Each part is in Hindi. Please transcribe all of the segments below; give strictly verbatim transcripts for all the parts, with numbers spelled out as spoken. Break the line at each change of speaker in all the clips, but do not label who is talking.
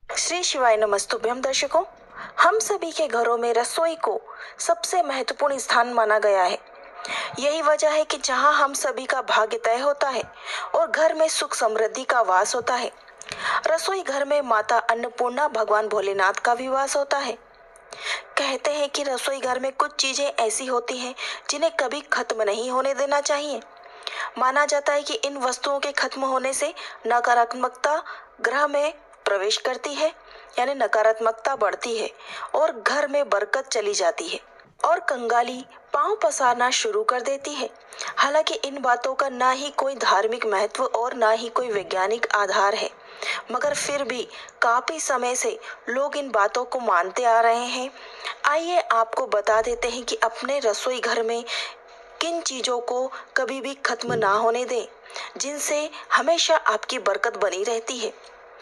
श्री शिवाय नमस्तुभ्यम दर्शकों, हम सभी के घरों में रसोई को सबसे महत्वपूर्ण स्थान माना गया है। यही वजह है कि जहां हम सभी का भाग्य तय होता है और घर में सुख समृद्धि का वास होता है, रसोई घर में माता अन्नपूर्णा भगवान भोलेनाथ का भी वास होता है। कहते हैं कि रसोई घर में कुछ चीजें ऐसी होती हैं जिन्हें कभी खत्म नहीं होने देना चाहिए। माना जाता है कि इन वस्तुओं के खत्म होने से नकारात्मकता ग्रह में प्रवेश करती है, यानी नकारात्मकता बढ़ती है और घर में बरकत चली जाती है और कंगाली पांव पसारना शुरू कर देती है। हालांकि इन बातों का ना ही कोई धार्मिक महत्व और ना ही कोई वैज्ञानिक आधार है, मगर फिर भी काफी समय से लोग इन बातों को मानते आ रहे हैं। आइए आपको बता देते हैं कि अपने रसोई घर में किन चीजों को कभी भी खत्म ना होने दें, जिनसे हमेशा आपकी बरकत बनी रहती है।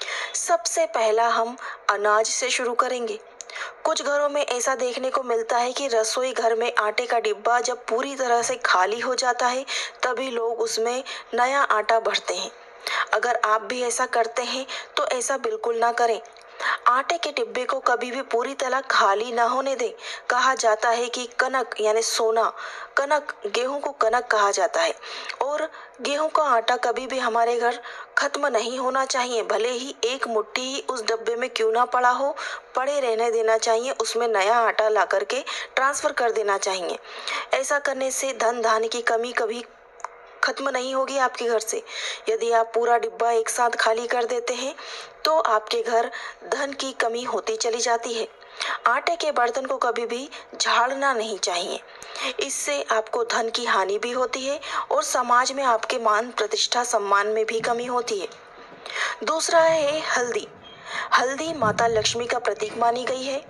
सबसे पहला हम अनाज से शुरू करेंगे। कुछ घरों में ऐसा देखने को मिलता है कि रसोई घर में आटे का डिब्बा जब पूरी तरह से खाली हो जाता है, तभी लोग उसमें नया आटा भरते हैं। अगर आप भी ऐसा करते हैं तो ऐसा बिल्कुल ना करें। आटे के डिब्बे को कभी भी पूरी तरह खाली ना होने दें। कहा जाता है कि कनक यानी सोना, कनक गेहूं को कनक कहा जाता है और गेहूं का आटा कभी भी हमारे घर खत्म नहीं होना चाहिए। भले ही एक मुट्ठी ही उस डब्बे में क्यों ना पड़ा हो, पड़े रहने देना चाहिए। उसमें नया आटा ला करके ट्रांसफर कर देना चाहिए। ऐसा करने से धन धान्य की कमी कभी खत्म नहीं होगी आपके घर से। यदि आप पूरा डिब्बा एक साथ खाली कर देते हैं तो आपके घर धन की कमी होती चली जाती है। आटे के बर्तन को कभी भी झाड़ना नहीं चाहिए, इससे आपको धन की हानि भी होती है और समाज में आपके मान प्रतिष्ठा सम्मान में भी कमी होती है। दूसरा है हल्दी। हल्दी माता लक्ष्मी का प्रतीक मानी गई है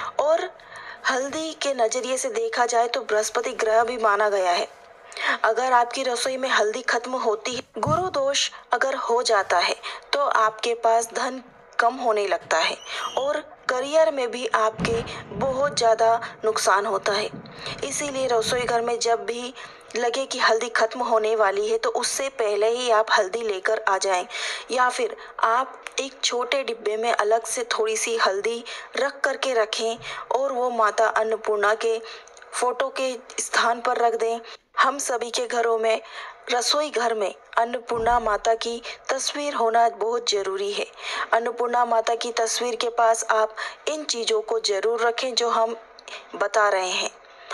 और हल्दी के नजरिए से देखा जाए तो बृहस्पति ग्रह भी माना गया है। अगर आपकी रसोई में हल्दी खत्म होती है, गुरु दोष अगर हो जाता है, तो आपके पास धन कम होने लगता है और करियर में भी आपके बहुत ज़्यादा नुकसान होता है। इसीलिए रसोई घर में जब भी लगे कि हल्दी खत्म होने वाली है तो उससे पहले ही आप हल्दी लेकर आ जाएं, या फिर आप एक छोटे डिब्बे में अलग से थोड़ी सी हल्दी रख करके रखें और वो माता अन्नपूर्णा के फोटो के स्थान पर रख दें। हम सभी के घरों में रसोई घर में अन्नपूर्णा माता की तस्वीर होना बहुत जरूरी है। अन्नपूर्णा माता की तस्वीर के पास आप इन चीज़ों को जरूर रखें जो हम बता रहे हैं।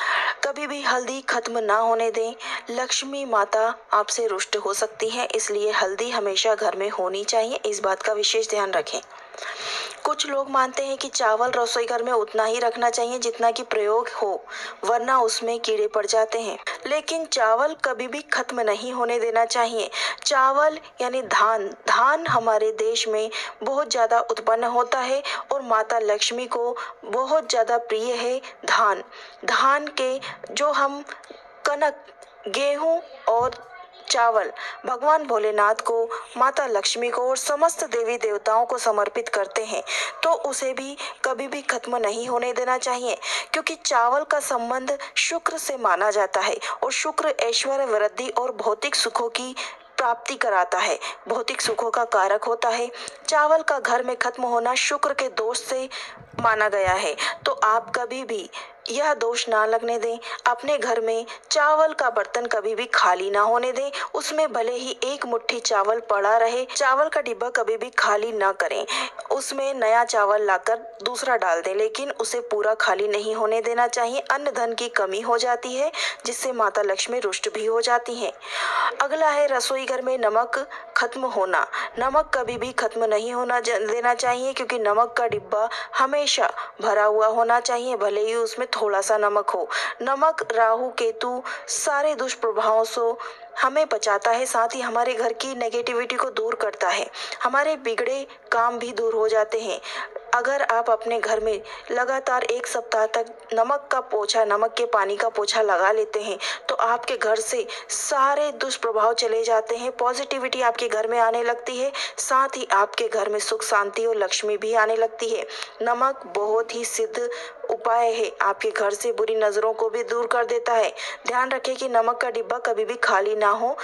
कभी भी हल्दी खत्म ना होने दें। लक्ष्मी माता आपसे रुष्ट हो सकती है, इसलिए हल्दी हमेशा घर में होनी चाहिए। इस बात का विशेष ध्यान रखें। कुछ लोग मानते हैं कि चावल रसोई घर में उतना ही रखना चाहिए जितना कि प्रयोग हो, वरना उसमें कीड़े पड़ जाते हैं। लेकिन चावल कभी भी खत्म नहीं होने देना चाहिए। चावल यानी धान, धान हमारे देश में बहुत ज़्यादा उत्पन्न होता है और माता लक्ष्मी को बहुत ज़्यादा प्रिय है धान। धान के जो हम कनक, गेहूँ और चावल भगवान भोलेनाथ को, माता लक्ष्मी को और समस्त देवी देवताओं को समर्पित करते हैं, तो उसे भी कभी भी खत्म नहीं होने देना चाहिए, क्योंकि चावल का संबंध शुक्र से माना जाता है और शुक्र ऐश्वर्य, वृद्धि और भौतिक सुखों की प्राप्ति कराता है, भौतिक सुखों का कारक होता है। चावल का घर में खत्म होना शुक्र के दोष से माना गया है, तो आप कभी भी यह दोष ना लगने दें। अपने घर में चावल का बर्तन कभी भी खाली ना होने दें। उसमें भले ही एक मुट्ठी चावल पड़ा रहे, चावल का डिब्बा कभी भी खाली ना करें। उसमें नया चावल लाकर दूसरा डाल दें, लेकिन उसे पूरा खाली नहीं होने देना चाहिए। अन्न धन की कमी हो जाती है, जिससे माता लक्ष्मी रुष्ट भी हो जाती हैं। अगला है रसोई घर में नमक खत्म होना। नमक कभी भी खत्म नहीं होना देना चाहिए, क्योंकि नमक का डिब्बा हमेशा भरा हुआ होना चाहिए, भले ही उसमें थोड़ा सा नमक हो। नमक राहु केतु सारे दुष्प्रभावों से हमें बचाता है, साथ ही हमारे घर की नेगेटिविटी को दूर करता है। हमारे बिगड़े काम भी दूर हो जाते हैं। अगर आप अपने घर में लगातार एक सप्ताह तक नमक का पोछा, नमक के पानी का पोछा लगा लेते हैं, तो आपके घर से सारे दुष्प्रभाव चले जाते हैं, पॉजिटिविटी आपके घर में आने लगती है, साथ ही आपके घर में सुख शांति और लक्ष्मी भी आने लगती है। नमक बहुत ही सिद्ध उपाय है, आपके घर से बुरी नज़रों को भी दूर कर देता है। ध्यान रखें कि नमक का डिब्बा कभी भी खाली ना हो।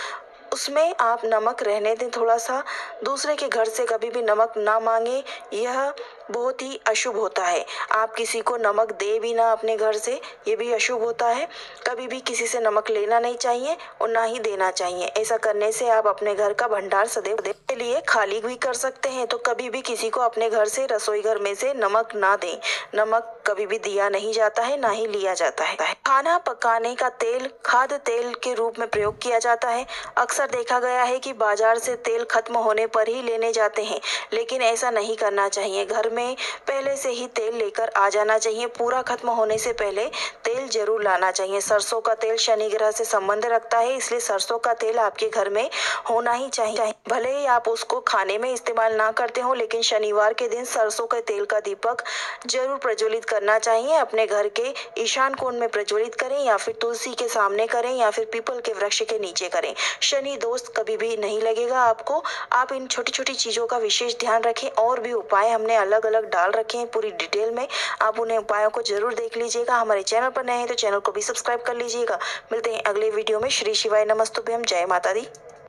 उसमें आप नमक रहने दें थोड़ा सा। दूसरे के घर से कभी भी नमक ना मांगे, यह बहुत ही अशुभ होता है। आप किसी को नमक दे भी ना अपने घर से, ये भी अशुभ होता है। कभी भी किसी से नमक लेना नहीं चाहिए और ना ही देना चाहिए। ऐसा करने से आप अपने घर का भंडार सदैव के लिए खाली भी कर सकते हैं। तो कभी भी किसी को अपने घर से, रसोई घर में से नमक ना दें। नमक कभी भी दिया नहीं जाता है, ना ही लिया जाता है। खाना पकाने का तेल खाद्य तेल के रूप में प्रयोग किया जाता है। अक्सर देखा गया है कि बाजार से तेल खत्म होने पर ही लेने जाते हैं, लेकिन ऐसा नहीं करना चाहिए। घर में पहले से ही तेल लेकर आ जाना चाहिए। पूरा खत्म होने से पहले तेल जरूर लाना चाहिए। सरसों का तेल शनि ग्रह से संबंध रखता है, इसलिए सरसों का तेल आपके घर में होना ही चाहिए। भले ही आप उसको खाने में इस्तेमाल ना करते हो, लेकिन शनिवार के दिन सरसों के तेल का दीपक जरूर प्रज्वलित करना चाहिए। अपने घर के ईशान कोण में प्रज्वलित करें, या फिर तुलसी के सामने करें, या फिर पीपल के वृक्ष के नीचे करें। शनि दोष कभी भी नहीं लगेगा आपको। आप इन छोटी छोटी चीजों का विशेष ध्यान रखें। और भी उपाय हमने अलग अलग डाल रखे हैं पूरी डिटेल में, आप उन्हें उपायों को जरूर देख लीजिएगा। हमारे चैनल पर नए हैं तो चैनल को भी सब्सक्राइब कर लीजिएगा। मिलते हैं अगले वीडियो में। श्री शिवाय नमस्तुभ्यम। जय माता दी।